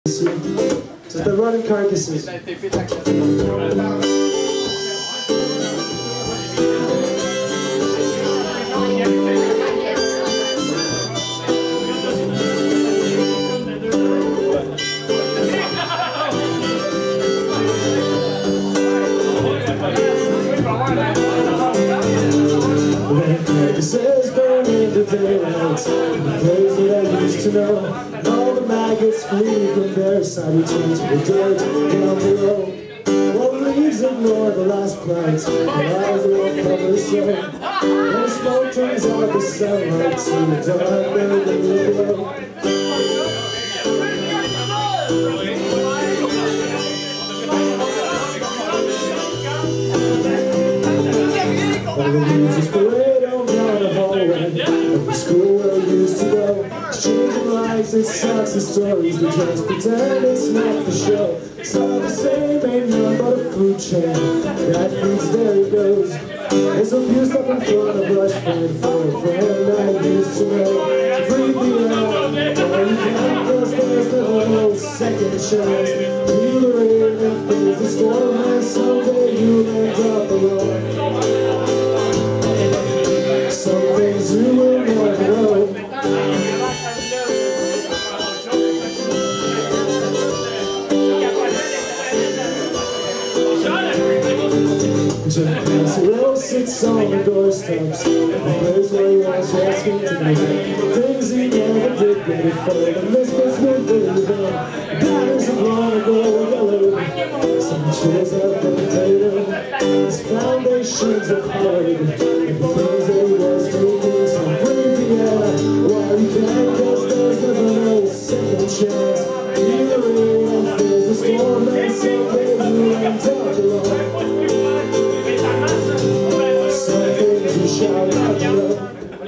C'est the Rotten Carcasses. Carcasses burning the daylights, the place that I used to know. All the maggots flee from their side routines for dirt down below. What leaves ignore the last plants, the eyes will cover the sun. And the smoke turns out the sunlight to dark and the glow. All the leaves just parade on down the hallway of the school where we used to go. Changing lives, it sucks the stories, they just pretend it's not for show. It's all the same, ain't none but a food chain that feeds there it goes. There's a few stuff in front of us, friend for a friend I used to know. To breathe the air, all you can, cause there's no second chance. Feel the rain and face the storm, and someday you'll end up alone. Some things you will never know. Jim Casserole sits on the doorsteps, the place where he was asking to be. Things he never did before, the misfits would believe in. Batters of long ago yellowed, some chills have been faded. His foundations are hard, and the things that he was thinking. So breathe the air while you can, cause there's never no second chance. Feel the rain and feels the storm, and someday you end up alone. Some things you shout out loud.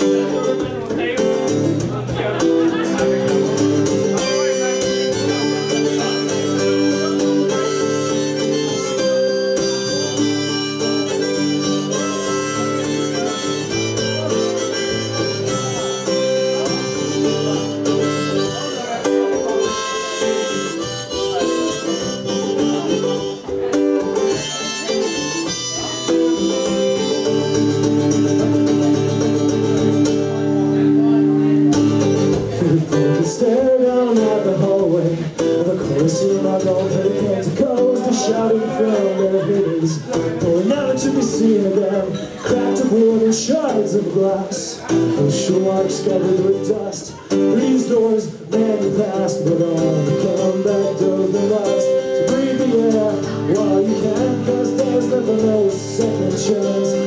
Stare down at the hallway of the Colosseum. I go for the canticles, the shouting from their hitters, but never to be seen again. Cracked of wood and shards of glass, ocean marks covered with dust. These doors many passed, but all the comeback doors they lost. So breathe the air while you can, cause there's never no second chance.